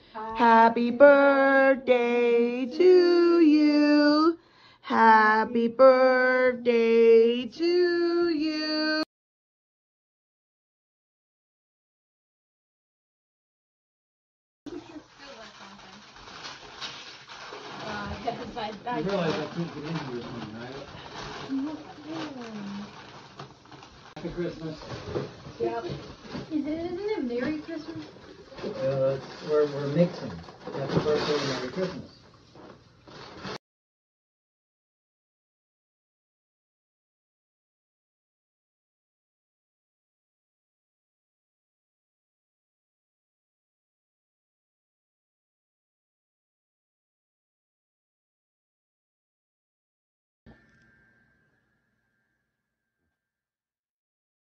Happy birthday to you. Happy birthday to you. You realize I can't get into this one, right? Happy Christmas. Yep. Isn't it Merry Christmas? We're mixing. Happy birthday and Merry Christmas.